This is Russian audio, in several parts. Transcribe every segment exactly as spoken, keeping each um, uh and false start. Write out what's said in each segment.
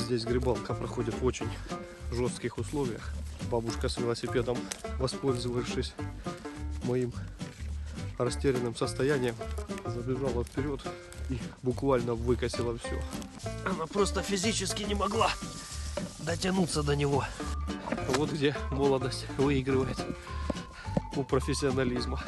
Здесь грибалка проходит в очень жестких условиях. Бабушка с велосипедом, воспользовавшись моим растерянным состоянием, забежала вперед и буквально выкосила все. Она просто физически не могла дотянуться до него. Вот где молодость выигрывает у профессионализма.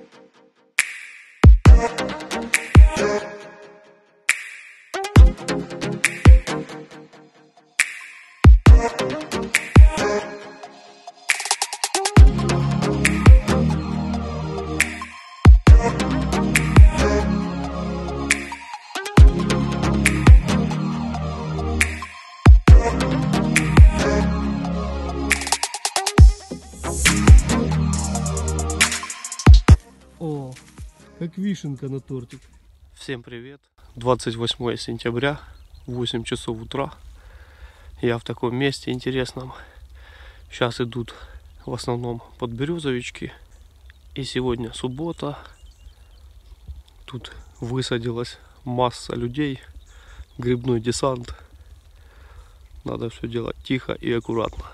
О, как вишенка на тортик. Всем привет. двадцать восьмое сентября, восемь часов утра. Я в таком месте интересном. Сейчас идут в основном подберезовички. И сегодня суббота. Тут высадилась масса людей. Грибной десант. Надо все делать тихо и аккуратно.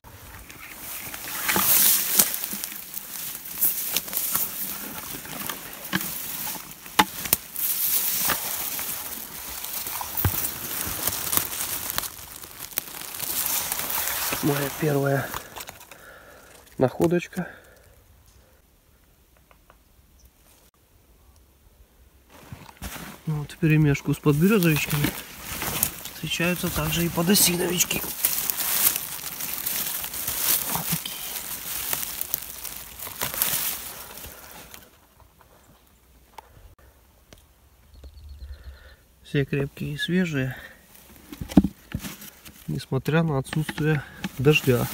Моя первая находочка. Ну, вот вперемешку с подберезовичками встречаются также и подосиновички. Вот такие. Все крепкие и свежие, несмотря на отсутствие дождя.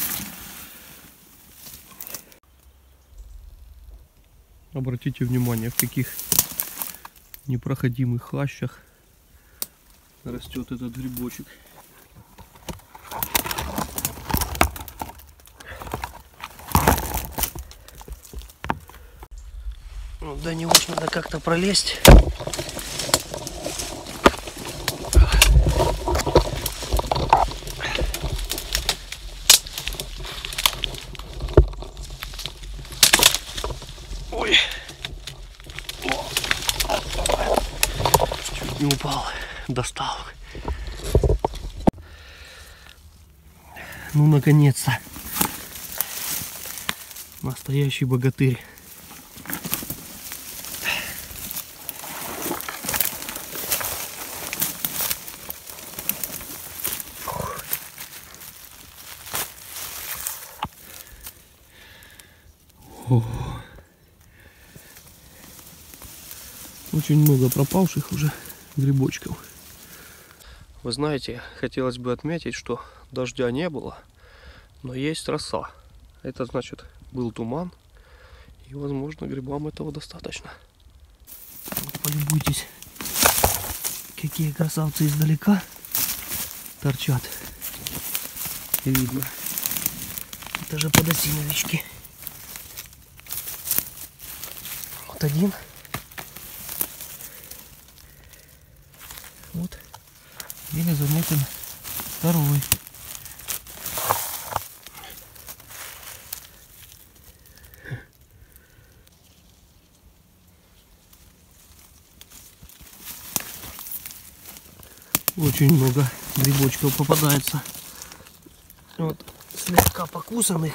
Обратите внимание, в каких непроходимых хащах растет этот грибочек. Ну, до него ж надо как-то пролезть. Ой, чуть не упал, достал. Ну, наконец-то. Настоящий богатырь. О. Очень много пропавших уже грибочков. Вы знаете, хотелось бы отметить, что дождя не было, но есть роса. Это значит, был туман, и, возможно, грибам этого достаточно. Полюбуйтесь, какие красавцы издалека торчат. Видно. Это же подосиновички. Вот один. Вот. Еле заметен второй. Очень много грибочков попадается. Вот слегка покусанных.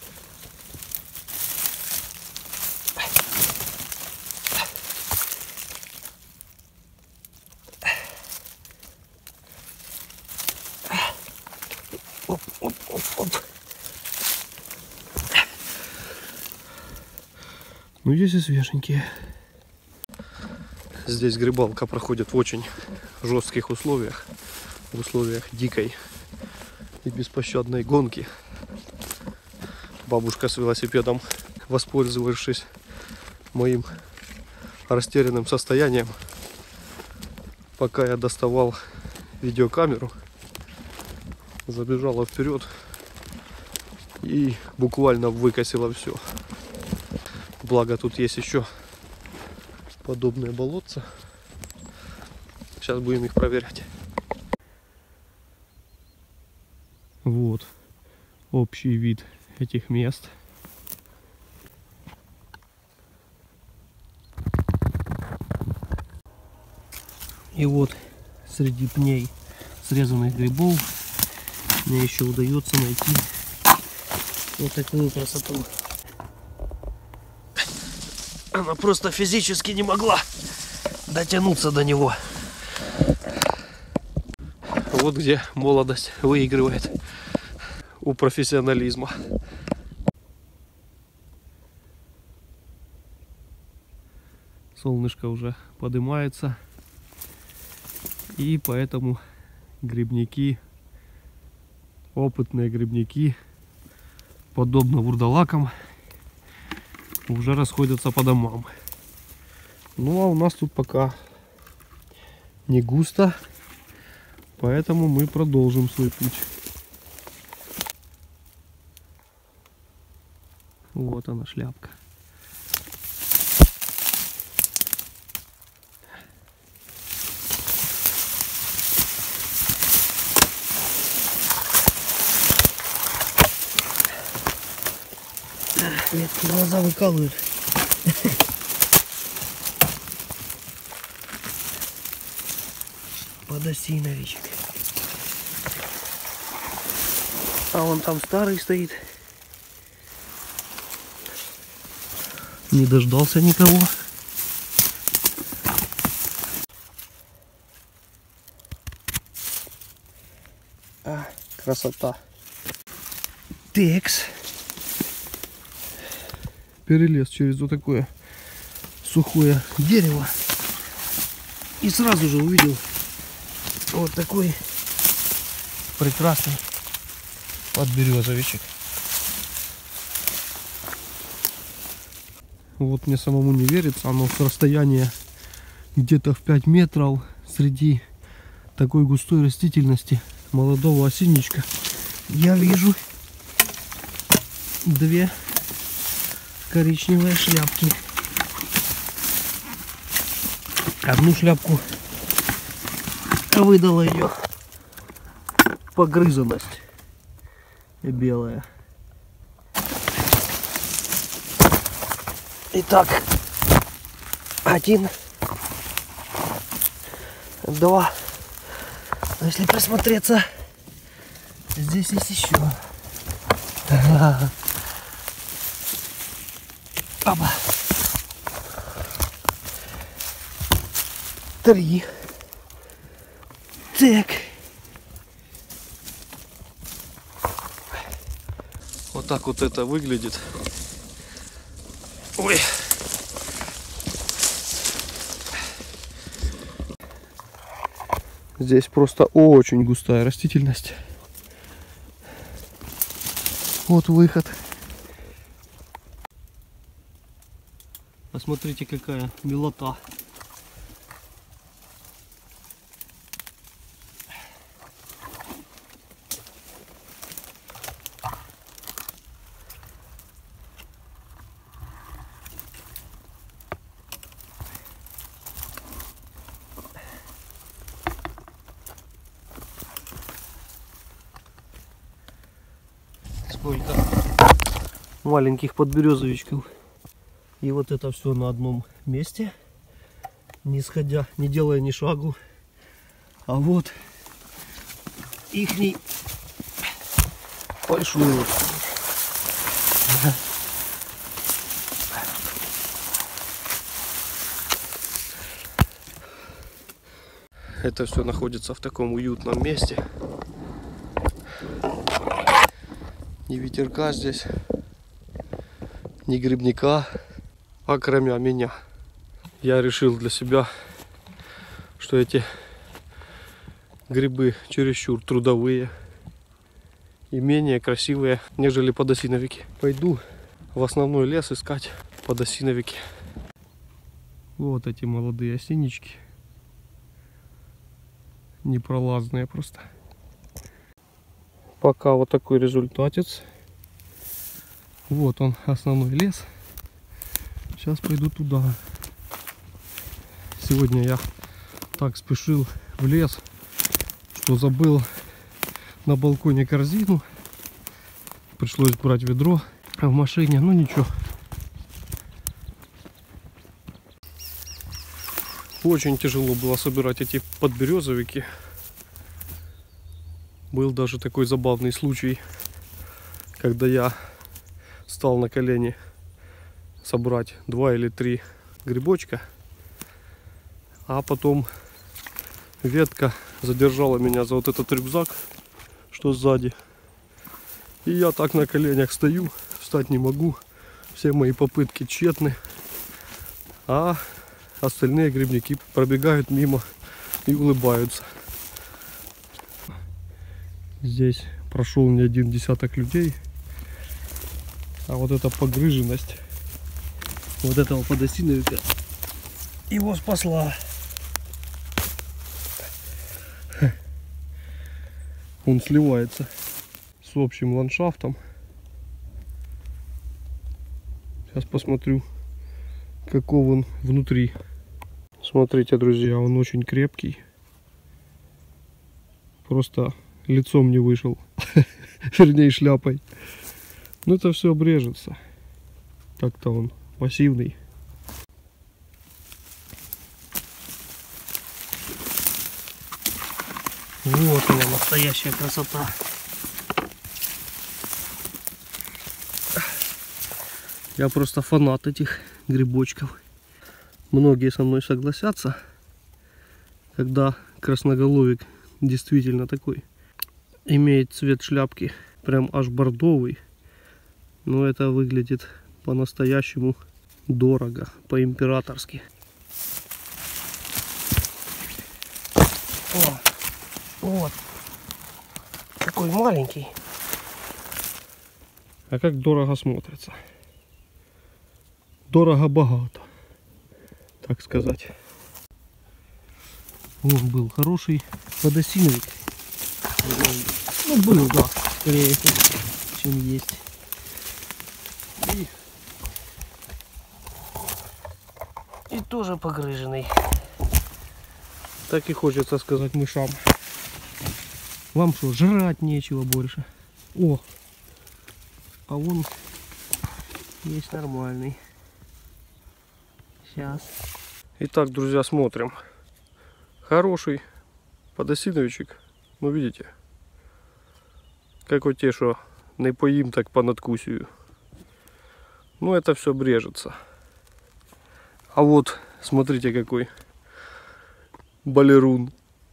Оп, оп, оп, оп. Ну, есть и свеженькие. Здесь грибалка проходит в очень жестких условиях. В условиях дикой и беспощадной гонки. Бабушка с велосипедом, воспользовавшись моим растерянным состоянием, пока я доставал видеокамеру, забежала вперед и буквально выкосила все. Благо тут есть еще подобные болотца. Сейчас будем их проверять. Вот общий вид этих мест. И вот среди пней срезанных грибов мне еще удается найти вот такую красоту. Она просто физически не могла дотянуться до него. Вот где молодость выигрывает у профессионализма. Солнышко уже поднимается, и поэтому грибники, опытные грибники, подобно вурдалакам, уже расходятся по домам. Ну а у нас тут пока не густо, поэтому мы продолжим свой путь. Вот она, шляпка. Ветки глаза выкалывают. Подосиновичек. А вон там старый стоит. Не дождался никого. А, красота. Текс. Перелез через вот такое сухое дерево и сразу же увидел вот такой прекрасный подберезовичек. Вот мне самому не верится, оно с расстояния где-то в пять метров среди такой густой растительности молодого осинничка я вижу две коричневые шляпки. Одну шляпку выдала ее погрызанность белая. Итак, один, два. Но если присмотреться, здесь есть еще. Опа. Три. Так. Вот так вот это выглядит. Ой. Здесь просто очень густая растительность. Вот выход. Посмотрите, какая милота. Сколько маленьких подберезовичков. И вот это все на одном месте, не сходя, не делая ни шагу. А вот ихний большой вот. Это все находится в таком уютном месте. Ни ветерка здесь, ни грибника. А кроме меня, я решил для себя, что эти грибы чересчур трудовые и менее красивые, нежели подосиновики. Пойду в основной лес искать подосиновики. Вот эти молодые осиннички. Непролазные просто. Пока вот такой результатец. Вот он, основной лес. Сейчас пойду туда. Сегодня я так спешил в лес, что забыл на балконе корзину. Пришлось брать ведро в машине, ну ничего. Очень тяжело было собирать эти подберезовики. Был даже такой забавный случай, когда я стал на колени собрать два или три грибочка, а потом ветка задержала меня за вот этот рюкзак, что сзади. И я так на коленях стою, встать не могу. Все мои попытки тщетны. А остальные грибники пробегают мимо и улыбаются. Здесь прошел не один десяток людей. А вот эта погрыженность вот этого подосиновика его спасла. Он сливается с общим ландшафтом. Сейчас посмотрю, каков он внутри. Смотрите, друзья, он очень крепкий. Просто лицом не вышел. Вернее, шляпой. Но это все обрежется. Так-то он массивный. Вот она, настоящая красота. Я просто фанат этих грибочков. Многие со мной согласятся, когда красноголовик действительно такой. Имеет цвет шляпки прям аж бордовый. Но это выглядит по-настоящему дорого, по-императорски. О, вот. Какой маленький. А как дорого смотрится. Дорого-богато, так сказать. Он был хороший подосиновик. Ну, был, да, скорее, чем есть. И, И тоже погрыженный. так и хочется сказать мышам. Вам что, жрать нечего больше? О! А он есть нормальный. Сейчас. Итак, друзья, смотрим. Хороший подосиновичек. Ну, видите? Как вот те, что не поим, так понадкусию. Ну, это все брежется. А вот, смотрите, какой балерун.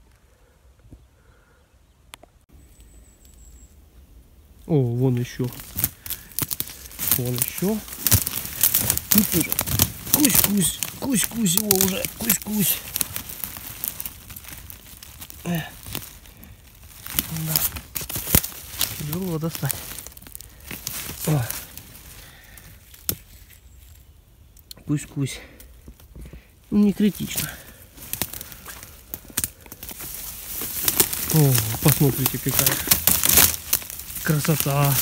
О, вон еще. Вон еще. Тут уже. Кусь-кусь. Кусь-кусь его уже. Кусь-кусь. Да. Тяжело достать. О. Кусь-кусь. Ну, не критично. О, посмотрите, какая красота.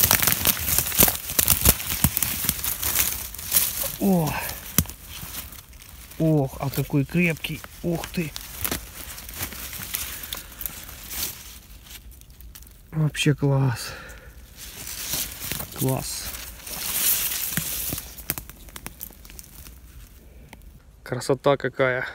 О! Ох, а какой крепкий. Ух ты. Вообще класс. Класс. Красота какая.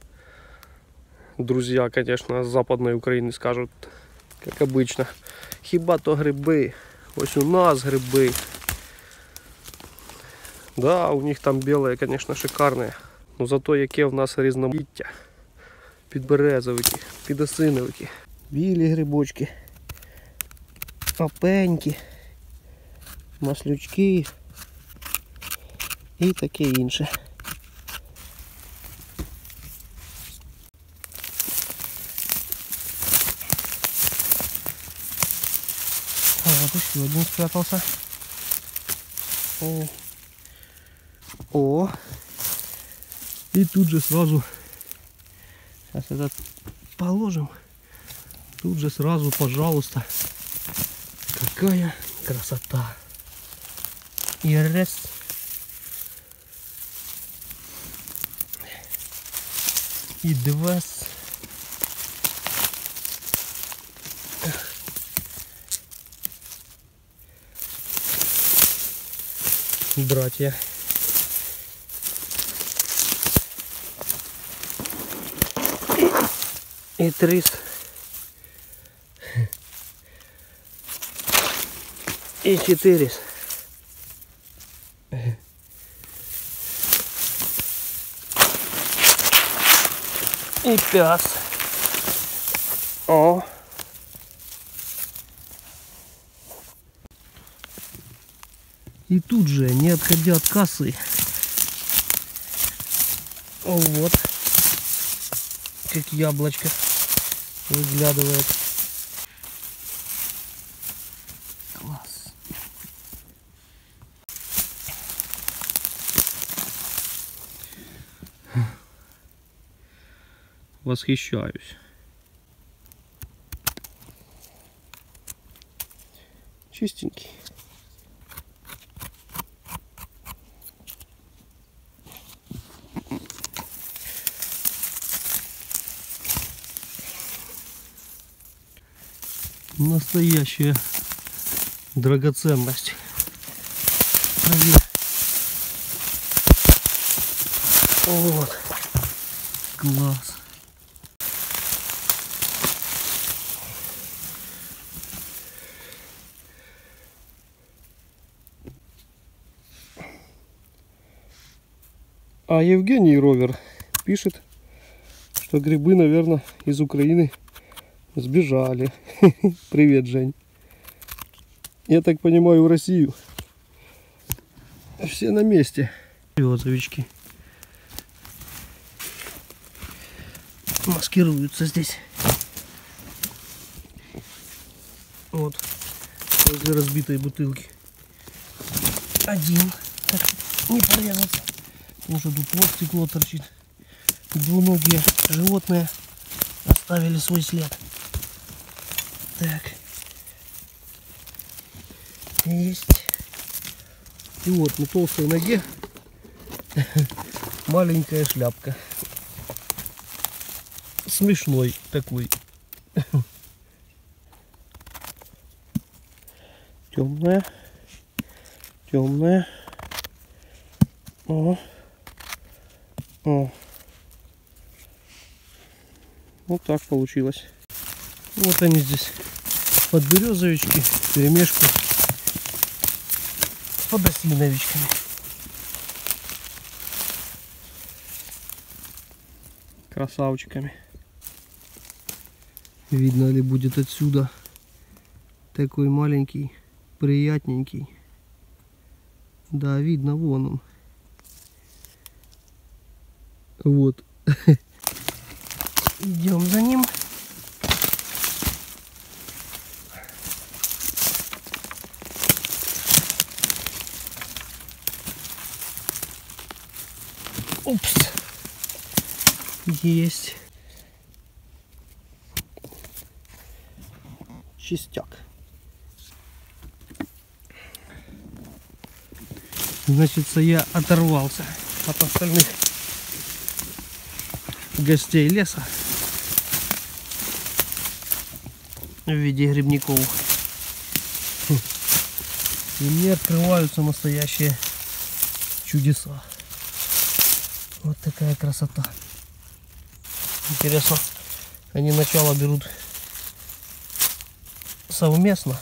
Друзья, конечно, с Западной Украины скажут, как обычно. Хіба то гриби. Ось у нас гриби. Да, у них там белые, конечно, шикарные. Но зато яке в нас різноманіття. Підберезовики, підосиновики. Білі грибочки. Опеньки. Маслючки. І таке інше. А вот еще один спрятался. О. О. И тут же сразу, Сейчас этот положим. тут же сразу, пожалуйста, какая красота. И раз. И два. братья. И, и трис. И четырис. И пять. О. И тут же, не отходя от кассы, вот, как яблочко выглядывает. Класс. Восхищаюсь. Чистенький. Настоящая драгоценность. Вот. Класс. А Евгений Ровер пишет, что грибы, наверное, из Украины сбежали. Привет, Жень. Я так понимаю, в Россию. Все на месте. Березовички маскируются здесь. Вот. Возле разбитой бутылки. Один. Так, не порезаться. Потому что тут вот стекло торчит. Двуногие животные оставили свой след. Так. Есть. И вот на толстой ноге маленькая шляпка. Смешной такой. Темная. Темная. О. О. Вот так получилось. Вот они здесь, подберезовички, вперемешку с подосиновичками. Красавчиками. Видно ли будет отсюда? Такой маленький, приятненький. Да, видно, вон он. Вот. Идем за ним. Упс. Есть. Чистяк. Значит, я оторвался от остальных гостей леса в виде грибников. И мне открываются настоящие чудеса. Вот такая красота. Интересно, они начало берут совместно.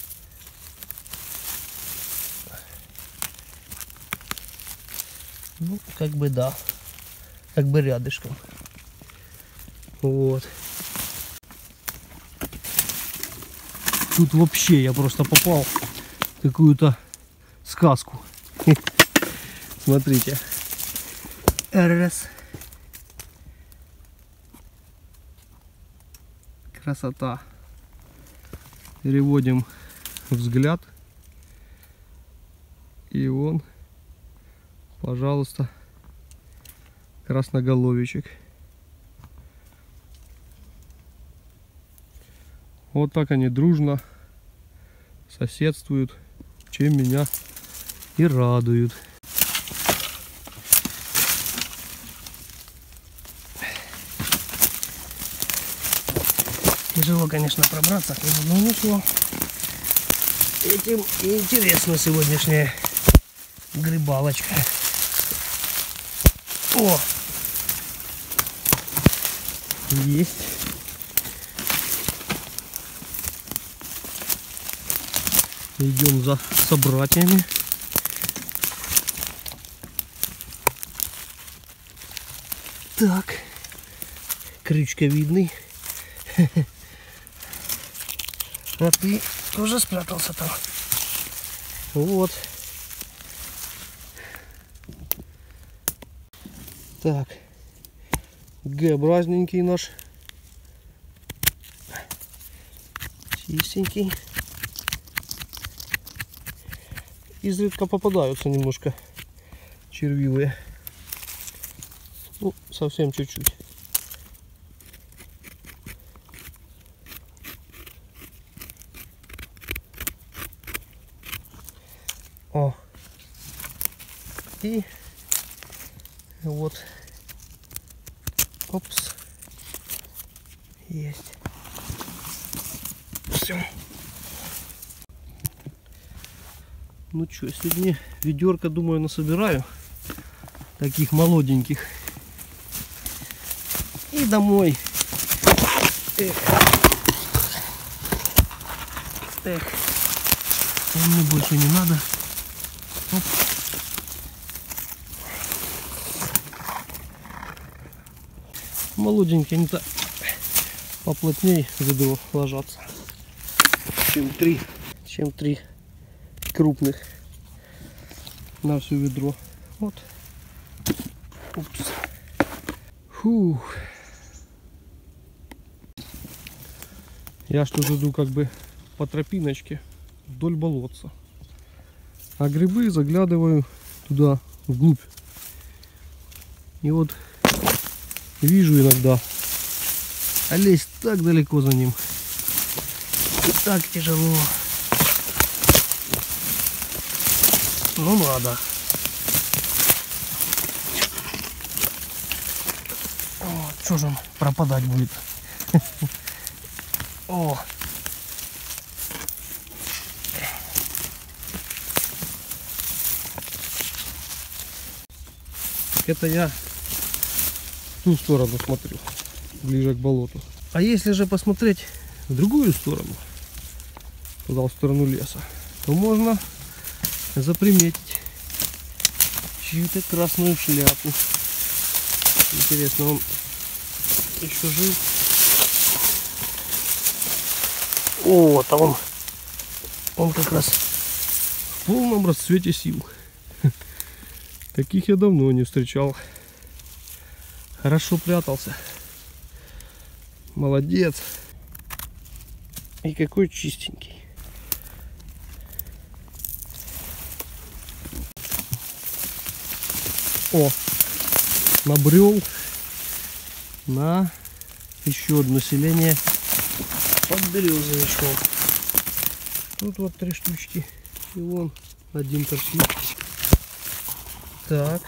Ну, как бы да. Как бы рядышком. Вот. Тут вообще я просто попал в какую-то сказку. Смотрите. Раз. Красота. Переводим взгляд. И вон, пожалуйста, красноголовичек. Вот так они дружно соседствуют, чем меня и радуют. Тяжело, конечно, пробраться, но ничего. Этим и интересно сегодняшнее грибалочка. О! Есть. Идем за собратьями. Так. Крючковидный. А ты тоже спрятался там. Вот. Так. Г-образненький наш. Чистенький. Изредка попадаются немножко червивые. Ну, совсем чуть-чуть. О. И вот. Опс. Есть. Все. Ну что, сегодня ведерко, думаю, насобираю. Таких молоденьких. И домой. Эх. Эх. Мне больше не надо. Оп. Молоденькие, они-то поплотнее в ведро ложатся, чем три, чем три крупных на все ведро. Вот. Упс. Фух. Я что иду как бы по тропиночке вдоль болотца. А грибы заглядываю туда, вглубь. И вот вижу иногда, а лезть так далеко за ним. И так тяжело. Ну надо. О, что же он пропадать будет? О. Это я в ту сторону смотрю, ближе к болоту. А если же посмотреть в другую сторону, туда, в сторону леса, то можно заприметить чью-то красную шляпу. Интересно, он еще жив? О, там он, он как раз в полном расцвете сил. Таких я давно не встречал. Хорошо прятался. Молодец. И какой чистенький. О, набрел на еще одно селение под березовичком. Тут вот три штучки. И вон один торчит. Так.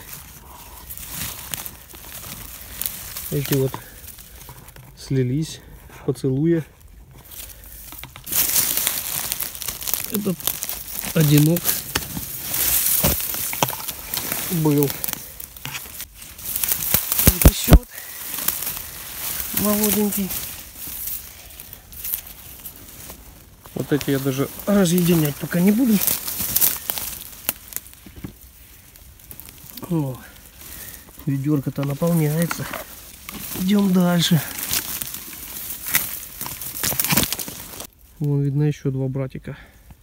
Эти вот слились в поцелуе. Этот одинок был. Вот еще вот молоденький. Вот эти я даже разъединять пока не буду. О, ведерко-то наполняется. Идем дальше. Вон видно еще два братика.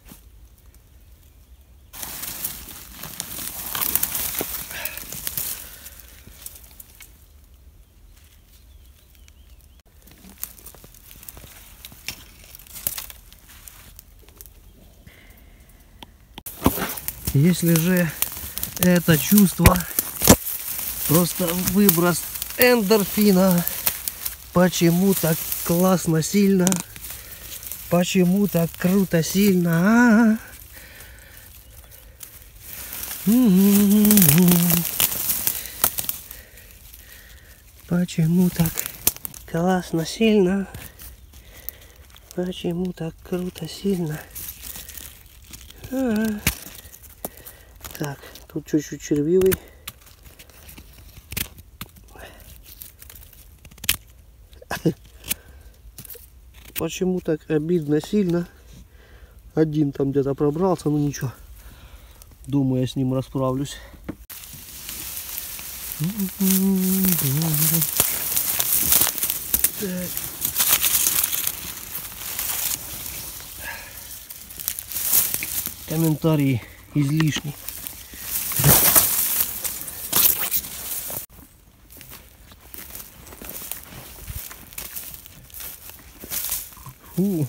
Если же это чувство просто выброс эндорфина, почему так классно, сильно, почему так круто, сильно, почему так классно, сильно, почему так круто, сильно. Так, Тут чуть-чуть червивый. Почему так обидно сильно? Один там где-то пробрался, но ничего. Думаю, я с ним расправлюсь. Так. Комментарии излишни. Фу.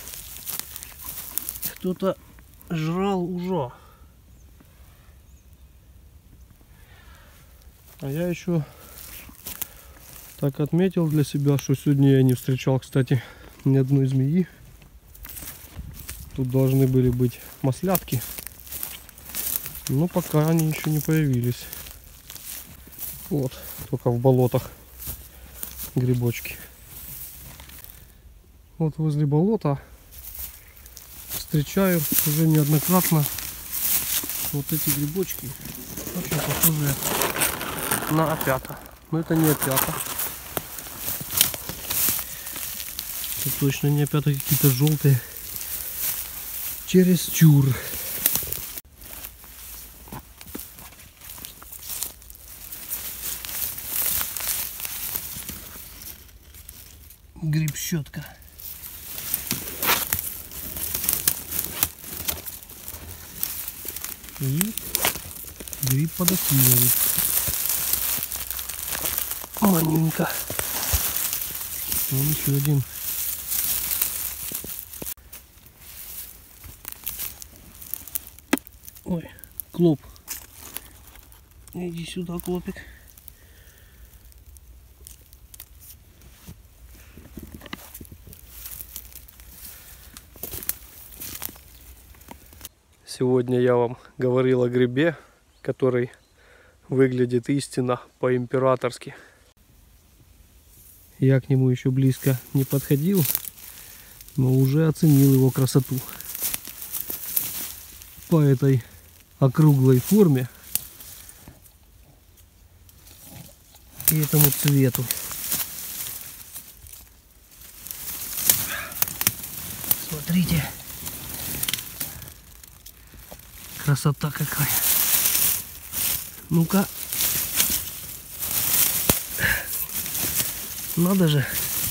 Кто-то жрал уже. А я еще так отметил для себя, что сегодня я не встречал, кстати, ни одной змеи. Тут должны были быть маслятки, но пока они еще не появились. Вот, только в болотах грибочки. Вот возле болота встречаю уже неоднократно вот эти грибочки, очень похожие на опята. Но это не опята. Это точно не опята, какие-то желтые. Чересчур. Гриб-щетка. И гриб подосиновик. Манюнька. Вон еще один. Ой, клоп. Иди сюда, клопик. Сегодня я вам говорил о грибе, который выглядит истинно по-императорски. Я к нему еще близко не подходил, но уже оценил его красоту. По этой округлой форме и этому цвету. Смотрите, красота какая. Ну-ка, надо же,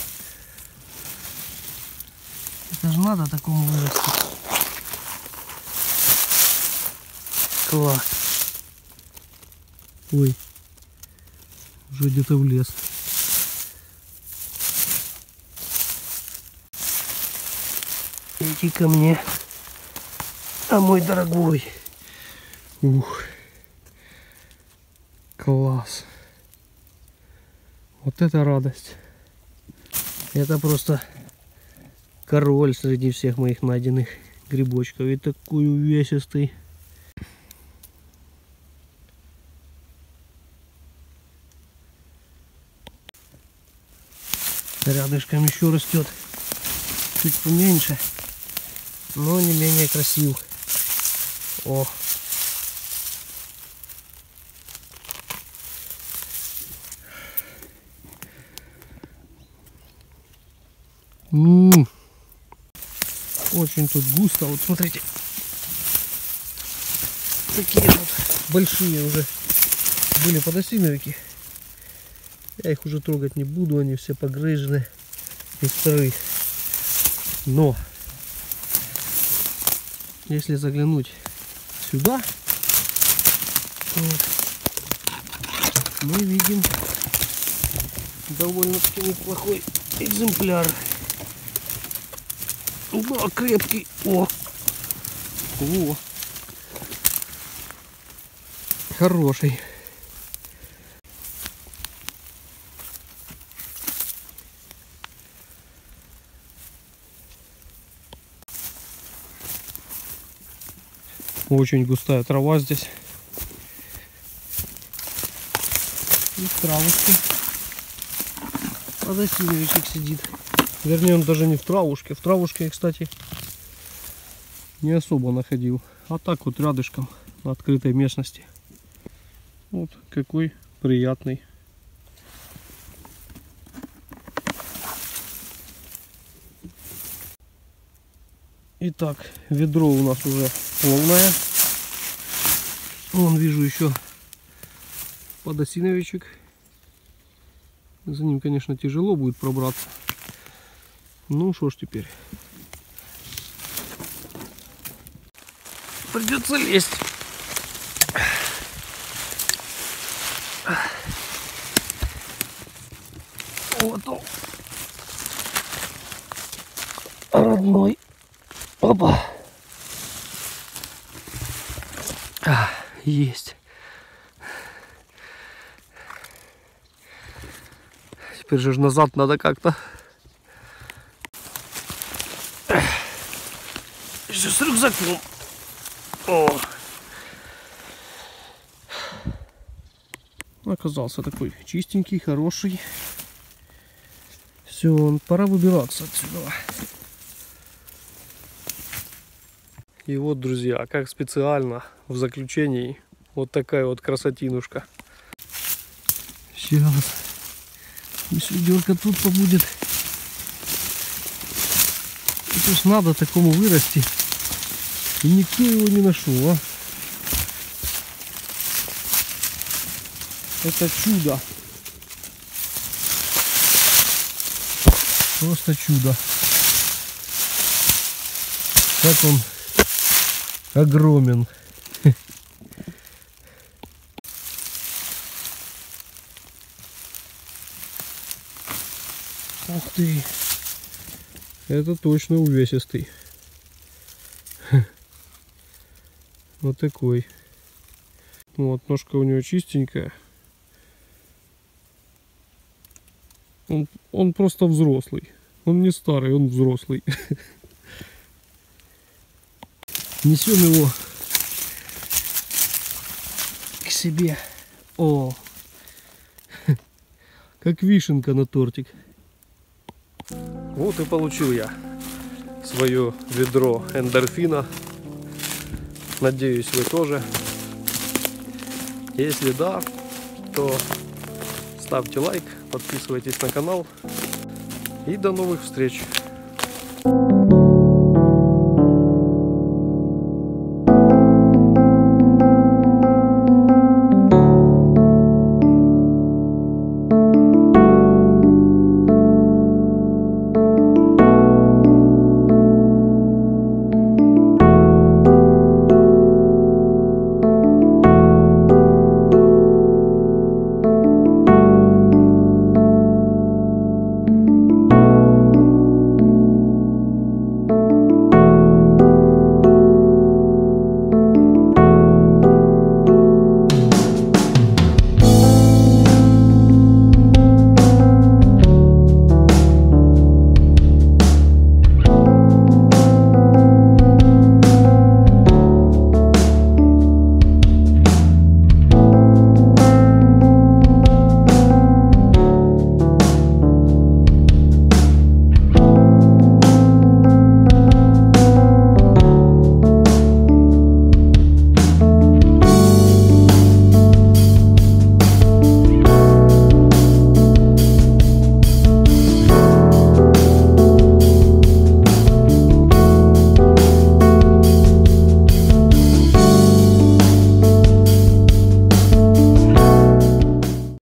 это же надо такому вырасти. Класс. Ой, уже где-то влез. Иди ко мне, а мой дорогой. Ух, класс. Вот это радость. Это просто король среди всех моих найденных грибочков. И такой увесистый. Рядышком еще растет, чуть поменьше, но не менее красив. О! М-м-м. Очень тут густо. Вот смотрите, такие вот большие уже были подосиновики. Я их уже трогать не буду, они все погрызены и старые. Но если заглянуть сюда, вот, мы видим довольно-таки неплохой экземпляр. Да, крепкий. О! О! Хороший. Очень густая трава здесь. И в травушке подосиновичек сидит. Вернее, он даже не в травушке. В травушке я, кстати, не особо находил. А так вот рядышком на открытой местности. Вот какой приятный. Итак, ведро у нас уже полное. Вон вижу еще подосиновичек. За ним, конечно, тяжело будет пробраться. Ну что ж теперь. Придется лезть. Вот он. Родной. Опа. А, есть. Теперь же назад надо как-то. Еще с рюкзаком. О. Оказался такой чистенький, хороший. Все, пора выбираться отсюда. И вот, друзья, как специально в заключении вот такая вот красотинушка. Сейчас. Пусть ведерко тут побудет. Это ж надо такому вырасти. И никто его не нашел, а. Это чудо. Просто чудо. Как он огромен. Ух ты. Это точно увесистый. Вот такой. Вот, ножка у него чистенькая. Он, он просто взрослый. Он не старый, он взрослый. Несем его к себе. О, как вишенка на тортик. Вот и получил я свое ведро эндорфина. Надеюсь, вы тоже. Если да, то ставьте лайк, подписывайтесь на канал. И до новых встреч!